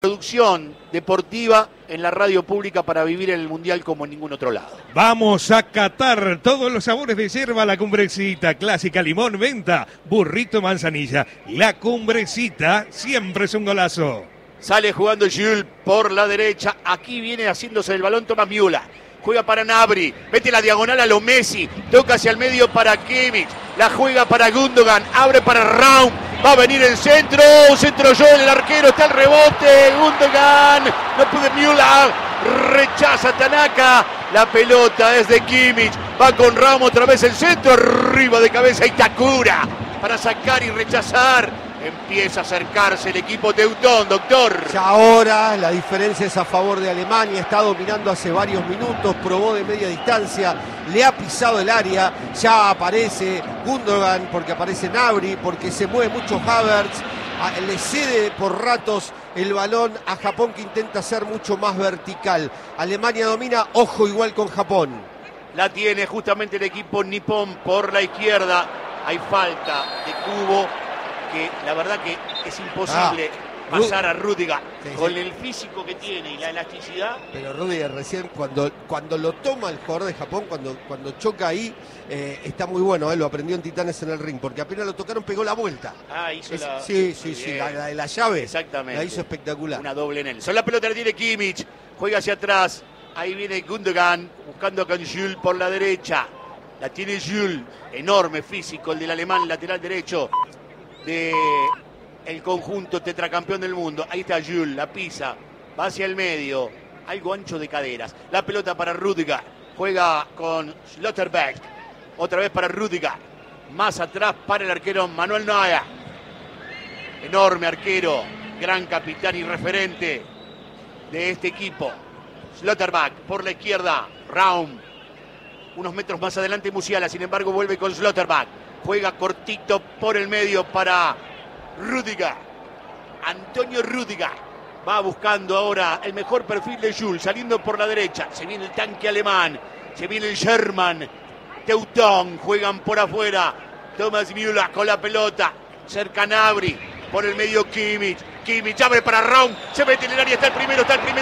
producción deportiva en la radio pública para vivir el Mundial como en ningún otro lado. Vamos a catar todos los sabores de yerba, la Cumbrecita, clásica, limón, menta, burrito, manzanilla. La Cumbrecita siempre es un golazo. Sale jugando Jules por la derecha. Aquí viene haciéndose el balón Thomas Müller. Juega para Gnabry, mete la diagonal a lo Messi, toca hacia el medio para Kimmich, la juega para Gundogan, abre para Raum, va a venir el centro Joel, el arquero, está el rebote, Gundogan, no puede Müller, rechaza Tanaka, la pelota es de Kimmich, va con Raum otra vez el centro, arriba de cabeza Itakura, para sacar y rechazar. Empieza a acercarse el equipo teutón, doctor. Ya ahora la diferencia es a favor de Alemania, está dominando hace varios minutos, probó de media distancia, le ha pisado el área, ya aparece Gundogan, porque aparece Gnabry, porque se mueve mucho Havertz, le cede por ratos el balón a Japón, que intenta ser mucho más vertical. Alemania domina, ojo igual con Japón. La tiene justamente el equipo nipón por la izquierda, hay falta de Kubo, que la verdad que es imposible pasar a Rüdiger con el físico que tiene y la elasticidad. Pero Rüdiger recién cuando lo toma el jugador de Japón, cuando choca ahí, está muy bueno, lo aprendió en Titanes en el ring, porque apenas lo tocaron pegó la vuelta. Hizo la... Sí, la de la llave. Exactamente. La hizo espectacular. Una doble en él. Son la pelota la tiene Kimmich, juega hacia atrás, ahí viene Gundogan, buscando con Jules por la derecha. La tiene Jules, enorme físico, el del alemán, lateral derecho de el conjunto tetracampeón del mundo. Ahí está Jules, la pisa, va hacia el medio, algo ancho de caderas. La pelota para Rüdiger, juega con Schlotterbeck, otra vez para Rüdiger, más atrás para el arquero Manuel Neuer. Enorme arquero, gran capitán y referente de este equipo. Schlotterbeck por la izquierda, Raum, unos metros más adelante Musiala, sin embargo vuelve con Schlotterbeck. Juega cortito por el medio para Rüdiger. Antonio Rüdiger va buscando ahora el mejor perfil de Jules, saliendo por la derecha. Se viene el tanque alemán, se viene el Sherman. Teutón, juegan por afuera. Thomas Müller con la pelota. Cerca Gnabry, por el medio Kimmich. Kimmich abre para Raum, se mete en el área, está el primero.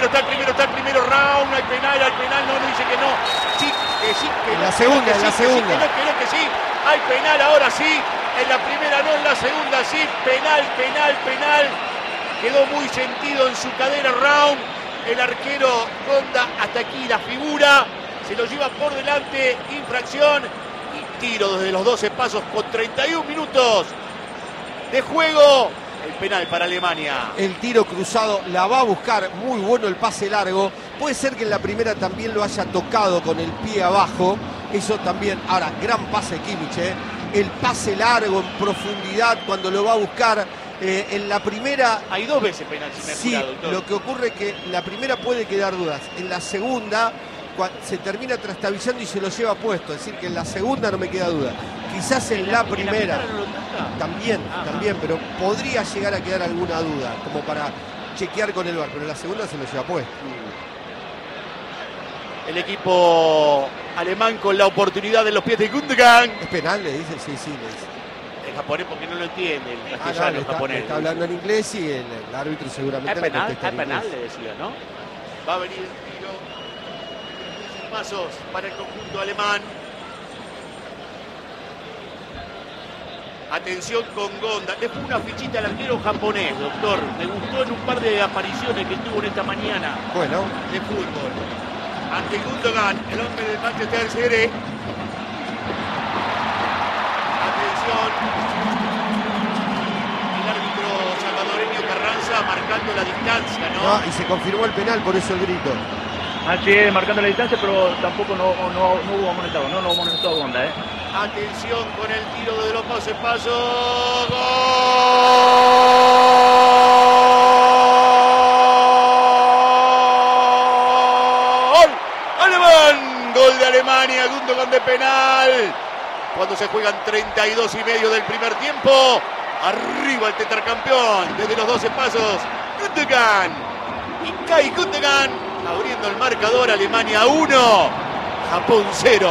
Raum, hay penal, no dice que no. Sí, que sí, que en no. La segunda. Que sí. Hay penal ahora sí, en la primera no, en la segunda sí, penal. Quedó muy sentido en su cadera Raum, el arquero ronda hasta aquí la figura, se lo lleva por delante, infracción y tiro desde los 12 pasos con 31 minutos de juego. El penal para Alemania. El tiro cruzado la va a buscar, muy bueno el pase largo. Puede ser que en la primera también lo haya tocado con el pie abajo. Eso también. Ahora, gran pase de Kimmich, el pase largo en profundidad cuando lo va a buscar. En la primera... Hay dos veces penal, si me sí, apurado, doctor. Lo que ocurre es que la primera puede quedar dudas. En la segunda se termina trastabillando y se lo lleva puesto. Es decir, que en la segunda no me queda duda. Quizás en la primera no lo toca. También, pero podría llegar a quedar alguna duda, como para chequear con el VAR, pero en la segunda se lo lleva puesto. El equipo alemán con la oportunidad de los pies de Gundogan. ¿Es penal? Le dice, sí, le dice. El japonés porque no lo entiende, el castellano, el japonés. Está hablando en inglés y el árbitro seguramente es penal, contesta en inglés. le decía, ¿no? Va a venir el tiro. Pasos para el conjunto alemán. Atención con Gonda. Le fue una fichita al arquero japonés, doctor. Me gustó en un par de apariciones que tuvo en esta mañana. Bueno. De fútbol. Ante Gundogan, el hombre del Manchester City. Atención. El árbitro salvadoreño Carranza marcando la distancia, ¿no? Y se confirmó el penal, por eso el grito. Así es, marcando la distancia, pero tampoco no hubo amonestado, no hubo amonestado Gonda, Atención con el tiro de los pasos. ¡Gol! ¡Alemán! Gol de Alemania, Gundogan de penal. Cuando se juegan 32 y medio del primer tiempo. Arriba el tetracampeón desde los 12 pasos. Gundogan. Y Kai Gundogan abriendo el marcador. Alemania 1, Japón 0.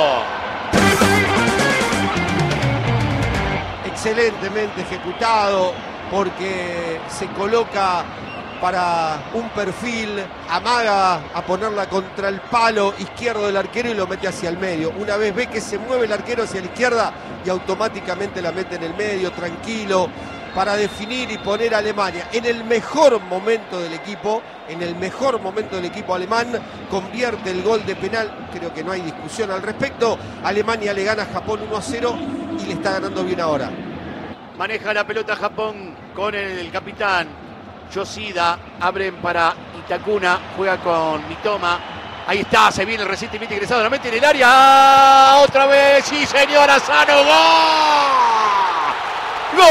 Excelentemente ejecutado, porque se coloca para un perfil, amaga a ponerla contra el palo izquierdo del arquero y lo mete hacia el medio. Una vez ve que se mueve el arquero hacia la izquierda y automáticamente la mete en el medio, tranquilo, para definir y poner a Alemania en el mejor momento del equipo, alemán, convierte el gol de penal, creo que no hay discusión al respecto. Alemania le gana a Japón 1-0 y le está ganando bien ahora. Maneja la pelota Japón con el capitán Yoshida, abren para Itakuna, juega con Mitoma. Ahí está, se viene el recientemente ingresado, la mete en el área. Otra vez, sí señor, Asano, ¡gol! ¡Gol!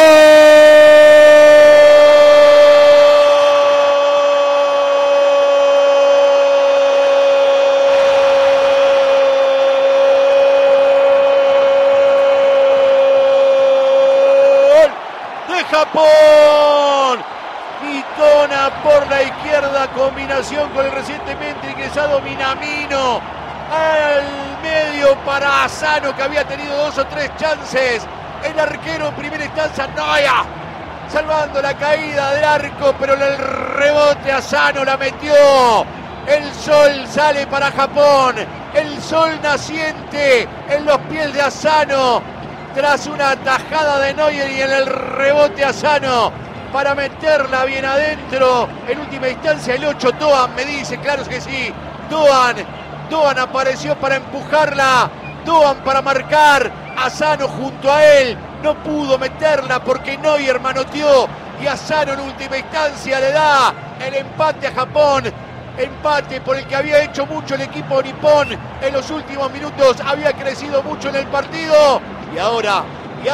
De Japón. Mitoma por la izquierda, combinación con el recientemente ingresado Minamino. Al medio para Asano, que había tenido 2 o 3 chances. El arquero en primera instancia, Neuer, salvando la caída del arco, pero el rebote Asano la metió. El sol sale para Japón. El sol naciente en los pies de Asano. Tras una tajada de Neuer y en el rebote Asano para meterla bien adentro. En última instancia el 8, Doan me dice, claro que sí. Doan apareció para empujarla. Doan para marcar. Asano junto a él. No pudo meterla porque Neuer manoteó. Y Asano en última instancia le da el empate a Japón. Empate por el que había hecho mucho el equipo nipón en los últimos minutos. Había crecido mucho en el partido. Y ahora,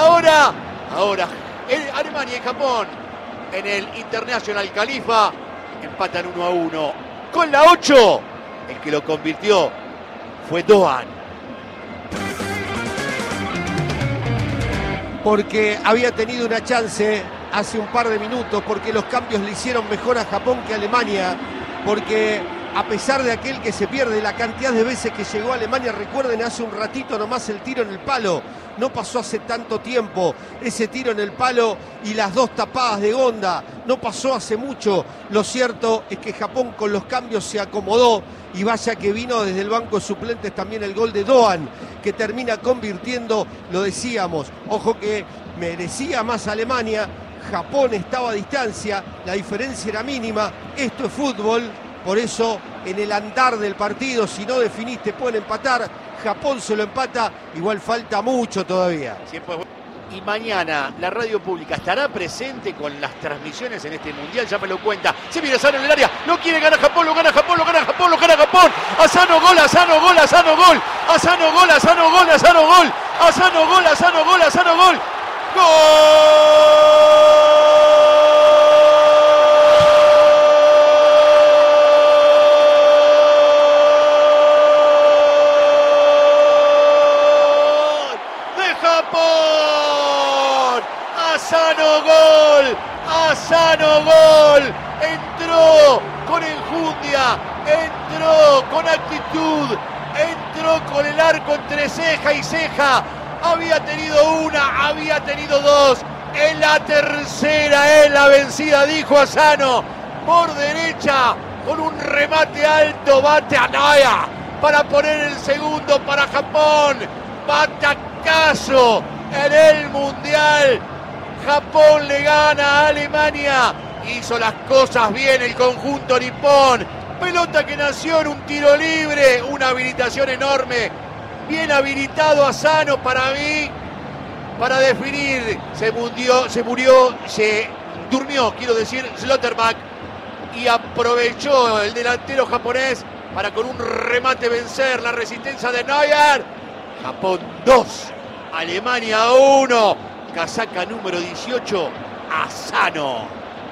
Alemania y Japón en el International Khalifa empatan 1-1. Con la 8, el que lo convirtió fue Doan. Porque había tenido una chance hace un par de minutos, porque los cambios le hicieron mejor a Japón que a Alemania, porque a pesar de aquel que se pierde, la cantidad de veces que llegó a Alemania, recuerden hace un ratito nomás el tiro en el palo, no pasó hace tanto tiempo, ese tiro en el palo y las 2 tapadas de Gonda, no pasó hace mucho. Lo cierto es que Japón con los cambios se acomodó y vaya que vino desde el banco de suplentes también el gol de Doan, que termina convirtiendo, lo decíamos, ojo que merecía más Alemania, Japón estaba a distancia, la diferencia era mínima, esto es fútbol. Por eso, en el andar del partido, si no definiste, pueden empatar. Japón se lo empata, igual falta mucho todavía. Y mañana la radio pública estará presente con las transmisiones en este mundial, ya me lo cuenta. Se viene Asano en el área, lo quiere ganar Japón, lo gana Japón, lo gana Japón, lo gana Japón. Asano gol, Asano gol, Asano gol. Asano gol, Asano gol, Asano gol. Asano gol, Asano gol, Asano gol. ¡Gol! Asano gol, Asano gol, entró con enjundia, entró con actitud, entró con el arco entre ceja y ceja, había tenido una, había tenido 2, en la tercera es la vencida, dijo Asano, por derecha, con un remate alto, bate a Neuer, para poner el segundo para Japón, batacazo en el Mundial. Japón le gana a Alemania. Hizo las cosas bien el conjunto nipón. Pelota que nació en un tiro libre. Una habilitación enorme. Bien habilitado Asano para mí. Para definir. Se durmió, quiero decir, Schlotterbeck. Y aprovechó el delantero japonés para con un remate vencer la resistencia de Neuer. Japón 2. Alemania 1. Casaca número 18, Asano.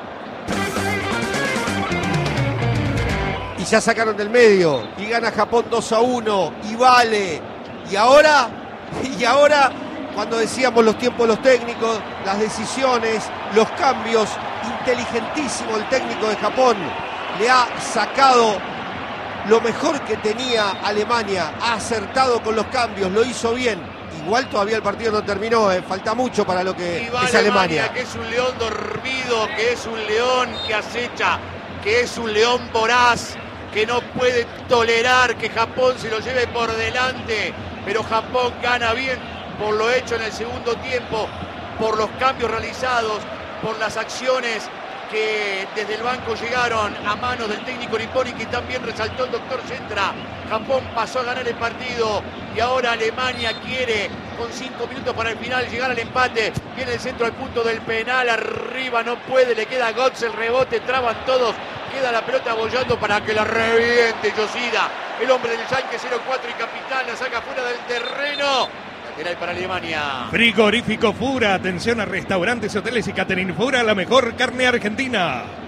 Y ya sacaron del medio. Y gana Japón 2-1. Y vale. Y ahora, cuando decíamos los tiempos de los técnicos, las decisiones, los cambios, inteligentísimo el técnico de Japón. Le ha sacado lo mejor que tenía Alemania. Ha acertado con los cambios, lo hizo bien. Igual todavía el partido no terminó, falta mucho para lo que es Alemania. Que es un león dormido, que es un león que acecha, que es un león voraz, que no puede tolerar que Japón se lo lleve por delante, pero Japón gana bien por lo hecho en el segundo tiempo, por los cambios realizados, por las acciones que desde el banco llegaron a manos del técnico nipónico, y también resaltó el doctor Centra. Japón pasó a ganar el partido y ahora Alemania quiere, con 5 minutos para el final, llegar al empate. Viene el centro al punto del penal, arriba no puede, le queda Götze, el rebote, traban todos, queda la pelota bollando para que la reviente Yoshida, el hombre del Schalke 04 y capitán, la saca fuera del terreno. Lateral para Alemania. Frigorífico Fura, atención a restaurantes, hoteles y catering Fura, la mejor carne argentina.